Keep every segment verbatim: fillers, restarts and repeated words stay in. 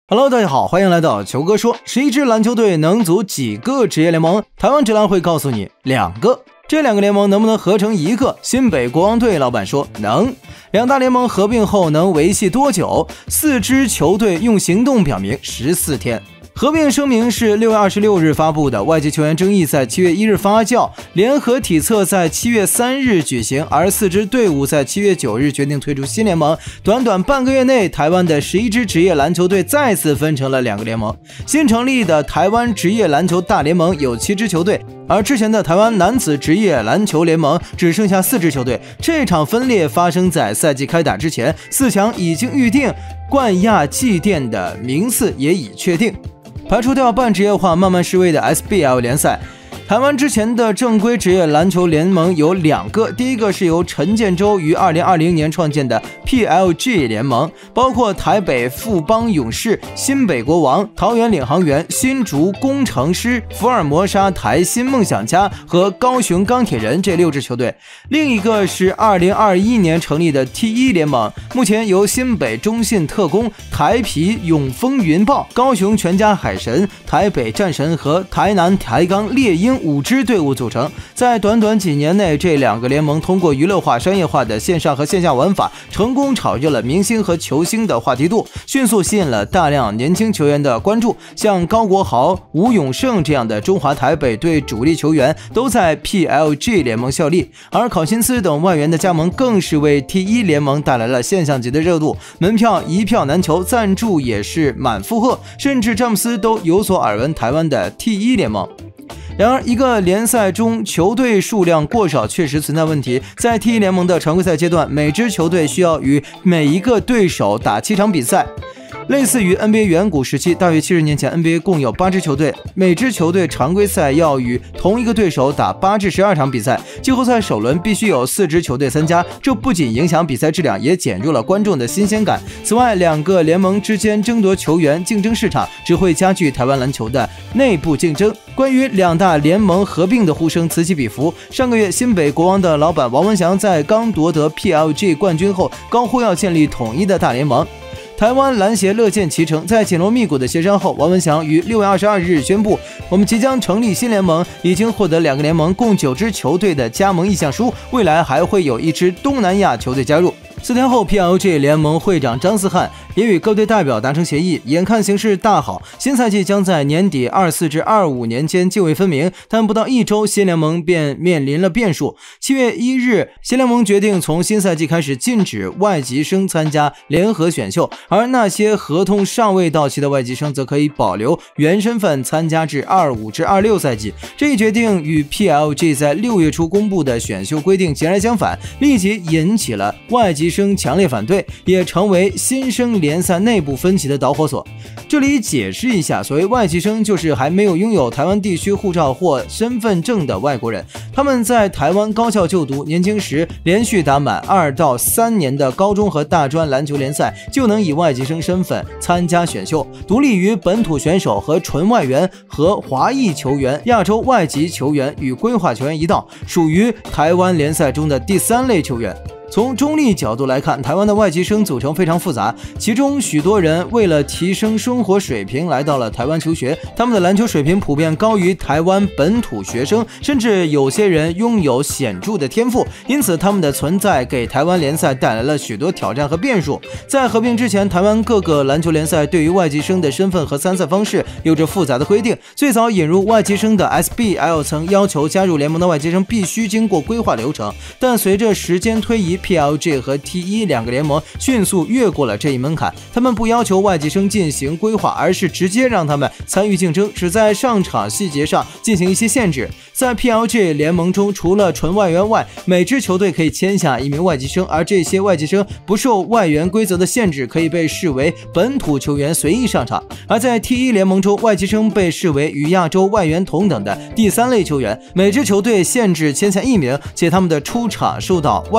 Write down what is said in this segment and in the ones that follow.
Hello， 大家好，欢迎来到球哥说。十一支篮球队能组几个职业联盟？台湾职篮会告诉你两个。这两个联盟能不能合成一个？新北国王队老板说能。两大联盟合并后能维系多久？四支球队用行动表明十四天。合并声明是六月二十六日发布的，外籍球员争议在七月一日发酵，联合体测在七月三日举行，而四支队伍在七月九日决定退出新联盟。短短半个月内，台湾的十一支职业篮球队再次分成了两个联盟。新成立的台湾职业篮球大联盟有七支球队，而之前的台湾男子职业篮球联盟只剩下四支球队。这场分裂发生在赛季开打之前，四强已经预定，冠亚季殿的名次也已确定。排除掉半职业化慢慢式微的 S B L 联赛，台湾之前的正规职业篮球联盟有两个，第一个是由陈建州于二零二零年创建的 P L G 联盟，包括台北富邦勇士、新北国王、桃园领航员、新竹工程师、福尔摩沙台新梦想家和高雄钢铁人这六支球队。另一个是二零二一年成立的 T 一 联盟，目前由新北中信特攻、台啤永丰云豹、高雄全家海神、台北战神和台南台钢猎鹰五支队伍组成。在短短几年内，这两个联盟通过娱乐化、商业化的线上和线下玩法，成功炒热了明星和球星的话题度，迅速吸引了大量年轻球员的关注。像高国豪、吴永胜这样的中华台北队主力球员都在 P L G 联盟效力，而考辛斯等外援的加盟更是为 T 一 联盟带来了现象级的热度，门票一票难求，赞助也是满负荷，甚至詹姆斯都有所耳闻台湾的 T 一 联盟。然而，一个联赛中球队数量过少确实存在问题。在 T 一 联盟的常规赛阶段，每支球队需要与每一个对手打七场比赛。类似于 N B A 远古时期，大约七十年前 N B A 共有八支球队，每支球队常规赛要与同一个对手打八至十二场比赛，季后赛首轮必须有四支球队参加，这不仅影响比赛质量，也减弱了观众的新鲜感。此外，两个联盟之间争夺球员、竞争市场，只会加剧台湾篮球的内部竞争。关于两大联盟合并的呼声此起彼伏。上个月，新北国王的老板王文祥在刚夺得 P L G 冠军后，高呼要建立统一的大联盟。台湾篮协乐见其成，在紧锣密鼓的协商后，王文祥于六月二十二日宣布，我们即将成立新联盟，已经获得两个联盟共九支球队的加盟意向书，未来还会有一支东南亚球队加入。四天后 ，P L G 联盟会长张思翰也与各队代表达成协议，眼看形势大好，新赛季将在年底二四至二五年间泾渭分明。但不到一周，新联盟便面临了变数。七月一日，新联盟决定从新赛季开始禁止外籍生参加联合选秀，而那些合同尚未到期的外籍生则可以保留原身份参加至二五至二六赛季。这一决定与 P L G 在六月初公布的选秀规定截然相反，立即引起了外籍生强烈反对，也成为新生联赛内部分歧的导火索。这里解释一下，所谓外籍生就是还没有拥有台湾地区护照或身份证的外国人，他们在台湾高校就读，年轻时连续打满二到三年的高中和大专篮球联赛，就能以外籍生身份参加选秀，独立于本土选手和纯外援和华裔球员、亚洲外籍球员与规划球员一道，属于台湾联赛中的第三类球员。从中立角度来看，台湾的外籍生组成非常复杂，其中许多人为了提升生活水平来到了台湾求学，他们的篮球水平普遍高于台湾本土学生，甚至有些人拥有显著的天赋，因此他们的存在给台湾联赛带来了许多挑战和变数。在合并之前，台湾各个篮球联赛对于外籍生的身份和参赛方式有着复杂的规定。最早引入外籍生的 S B L 曾要求加入联盟的外籍生必须经过规划流程，但随着时间推移，P L G 和 T 一 两个联盟迅速越过了这一门槛，他们不要求外籍生进行规划，而是直接让他们参与竞争，只在上场细节上进行一些限制。在 P L G 联盟中，除了纯外援外，每支球队可以签下一名外籍生，而这些外籍生不受外援规则的限制，可以被视为本土球员随意上场。而在 T 一 联盟中，外籍生被视为与亚洲外援同等的第三类球员，每支球队限制签下一名，且他们的出场受到外援制度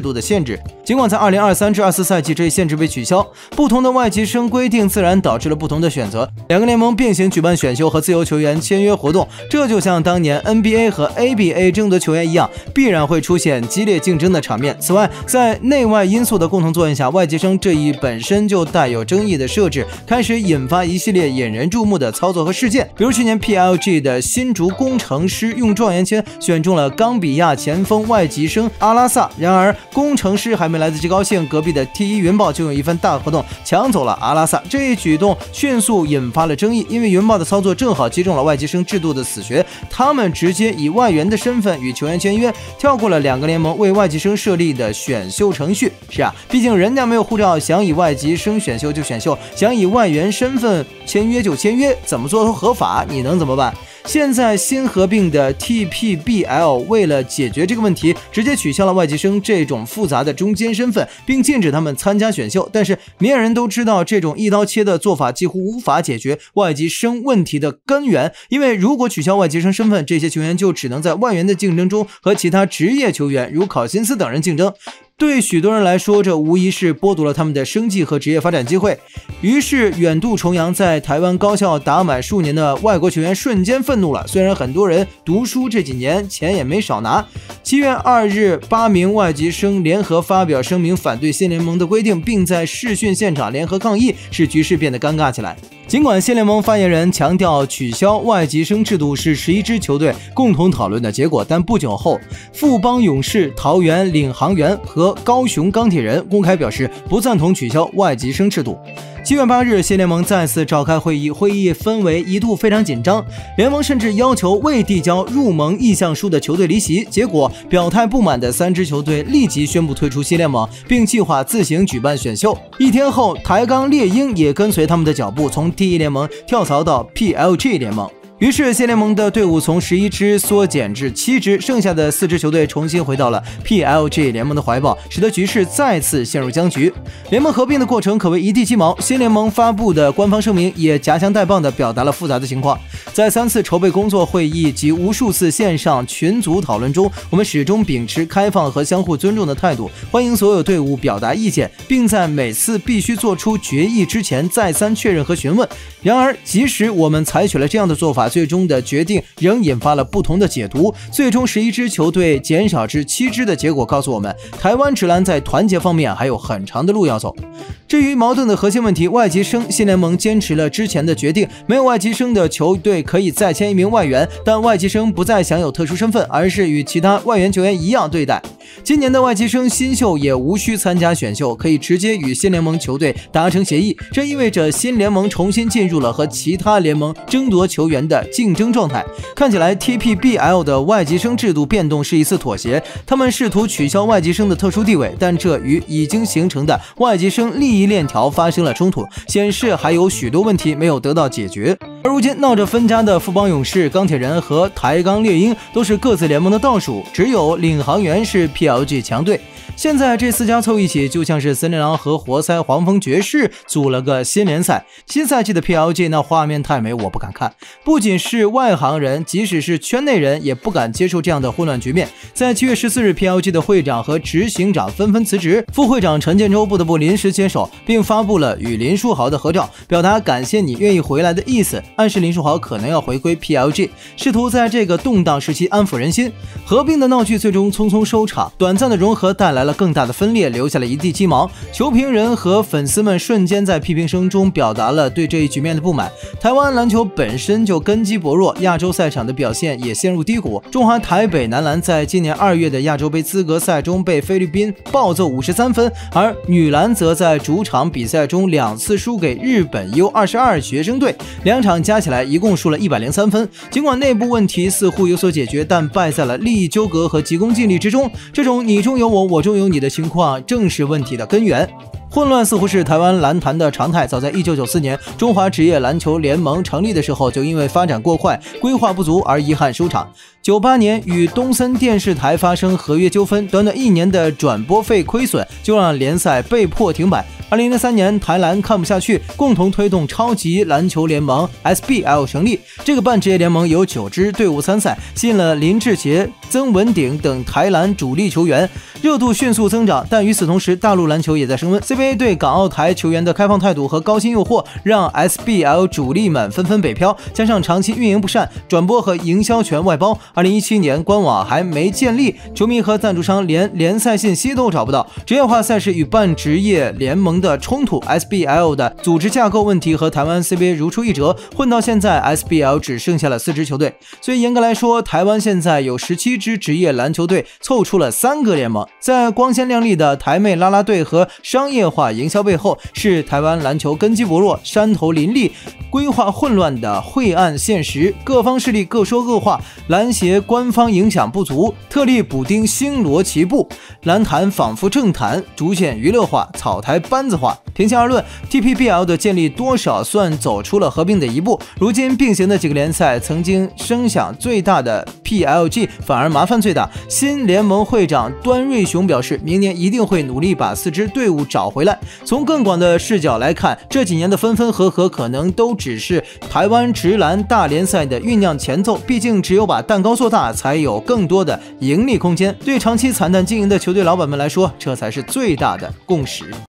度的限制。尽管在二零二三至二四赛季这一限制被取消，不同的外籍生规定自然导致了不同的选择。两个联盟并行举办选秀和自由球员签约活动，这就像当年 N B A 和 A B A 争夺球员一样，必然会出现激烈竞争的场面。此外，在内外因素的共同作用下，外籍生这一本身就带有争议的设置开始引发一系列引人注目的操作和事件。比如去年 P L G 的新竹工程师用状元签选中了冈比亚前锋外籍生阿拉萨，然而工程师还没来得及高兴，隔壁的 T 一 云豹就用一份大合同抢走了阿拉萨。这一举动迅速引发了争议，因为云豹的操作正好击中了外籍生制度的死穴，他们直接以外援的身份与球员签约，跳过了两个联盟为外籍生设立的选秀程序。是啊，毕竟人家没有护照，想以外籍生选秀就选秀，想以外援身份签约就签约，怎么做都合法，你能怎么办？现在新合并的 T P B L 为了解决这个问题，直接取消了外籍生这种复杂的中间身份，并禁止他们参加选秀。但是明眼人都知道，这种一刀切的做法几乎无法解决外籍生问题的根源，因为如果取消外籍生身份，这些球员就只能在外援的竞争中和其他职业球员如考辛斯等人竞争。对许多人来说，这无疑是剥夺了他们的生计和职业发展机会。于是远渡重洋在台湾高校打满数年的外国球员瞬间愤怒了。虽然很多人读书这几年钱也没少拿，七月二日八名外籍生联合发表声明反对新联盟的规定，并在视讯现场联合抗议，使局势变得尴尬起来。尽管新联盟发言人强调取消外籍生制度是十一支球队共同讨论的结果，但不久后富邦勇士、桃园领航员和高雄钢铁人公开表示不赞同取消外籍生制度。七月八日，新联盟再次召开会议，会议氛围一度非常紧张，联盟甚至要求未递交入盟意向书的球队离席。结果，表态不满的三支球队立即宣布退出新联盟，并计划自行举办选秀。一天后，台钢猎鹰也跟随他们的脚步，从 T 一 联盟跳槽到 P L G 联盟。于是新联盟的队伍从十一支缩减至七支，剩下的四支球队重新回到了 P L G 联盟的怀抱，使得局势再次陷入僵局。联盟合并的过程可谓一地鸡毛，新联盟发布的官方声明也夹枪带棒地表达了复杂的情况。在三次筹备工作会议及无数次线上群组讨论中，我们始终秉持开放和相互尊重的态度，欢迎所有队伍表达意见，并在每次必须做出决议之前再三确认和询问。然而，即使我们采取了这样的做法，最终的决定仍引发了不同的解读。最终十一支球队减少至七支的结果告诉我们，台湾职篮在团结方面还有很长的路要走。至于矛盾的核心问题，外籍生，新联盟坚持了之前的决定，没有外籍生的球队可以再签一名外援，但外籍生不再享有特殊身份，而是与其他外援球员一样对待。今年的外籍生新秀也无需参加选秀，可以直接与新联盟球队达成协议，这意味着新联盟重新进入了和其他联盟争夺球员的竞争状态。看起来 T P B L 的外籍生制度变动是一次妥协，他们试图取消外籍生的特殊地位，但这与已经形成的外籍生利益链条发生了冲突，显示还有许多问题没有得到解决。而如今闹着分家的富邦勇士、钢铁人和台钢猎鹰都是各自联盟的倒数，只有领航员是 P L G 强队。现在这四家凑一起，就像是森林狼和活塞黄蜂爵士组了个新联赛。新赛季的 P L G 那画面太美，我不敢看。不仅是外行人，即使是圈内人也不敢接受这样的混乱局面。在七月十四日 ，P L G 的会长和执行长纷纷辞职，副会长陈建州不得不临时接手，并发布了与林书豪的合照，表达感谢你愿意回来的意思，暗示林书豪可能要回归 P L G， 试图在这个动荡时期安抚人心。合并的闹剧最终匆匆收场，短暂的融合带来了更大的分裂，留下了一地鸡毛。球评人和粉丝们瞬间在批评声中表达了对这一局面的不满。台湾篮球本身就根基薄弱，亚洲赛场的表现也陷入低谷。中华台北男篮在今年二月的亚洲杯资格赛中被菲律宾暴揍五十三分，而女篮则在主场比赛中两次输给日本 U 二十二 学生队，两场加起来一共输了一百零三分。尽管内部问题似乎有所解决，但败在了利益纠葛和急功近利之中。这种你中有我，我中有你的情况正是问题的根源。混乱似乎是台湾篮坛的常态，早在一九九四年中华职业篮球联盟成立的时候，就因为发展过快、规划不足而遗憾收场。九八年与东森电视台发生合约纠纷，短短一年的转播费亏损就让联赛被迫停摆。 二零零三年，台篮看不下去，共同推动超级篮球联盟 S B L 成立。这个半职业联盟有九支队伍参赛，吸引了林志杰、曾文鼎等台篮主力球员，热度迅速增长。但与此同时，大陆篮球也在升温。C B A 对港澳台球员的开放态度和高薪诱惑，让 S B L 主力们纷纷北漂，加上长期运营不善，转播和营销权外包。二零一七年官网还没建立，球迷和赞助商连联赛信息都找不到。职业化赛事与半职业联盟的冲突 ，S B L 的组织架构问题和台湾 C B A 如出一辙。混到现在 ，S B L 只剩下了四支球队，所以严格来说，台湾现在有十七支职业篮球队，凑出了三个联盟。在光鲜亮丽的台妹啦啦队和商业化营销背后，是台湾篮球根基薄弱、山头林立、规划混乱的晦暗现实。各方势力各说各话，篮协官方影响不足，特立补丁星罗棋布，篮坛仿佛政坛，逐渐娱乐化，草台班子化。平心而论 ，T P B L 的建立多少算走出了合并的一步。如今并行的几个联赛，曾经声响最大的 P L G 反而麻烦最大。新联盟会长端瑞雄表示，明年一定会努力把四支队伍找回来。从更广的视角来看，这几年的分分合合可能都只是台湾职篮大联赛的酝酿前奏。毕竟只有把蛋糕做大，才有更多的盈利空间。对长期惨淡经营的球队老板们来说，这才是最大的共识。